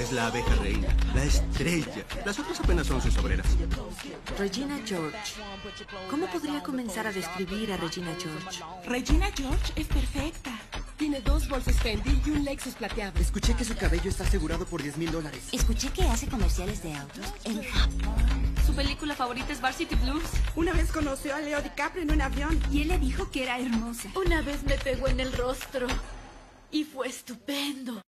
Es la abeja reina, la estrella. Las otras apenas son sus obreras. Regina George. ¿Cómo podría comenzar a describir a Regina George? Regina George es perfecta. Tiene 2 bolsos Fendi y un Lexus plateado. Escuché que su cabello está asegurado por $10,000. Escuché que hace comerciales de autos en Japón. Su película favorita es Varsity Blues. Una vez conoció a Leo DiCaprio en un avión y él le dijo que era hermosa. Una vez me pegó en el rostro y fue estupendo.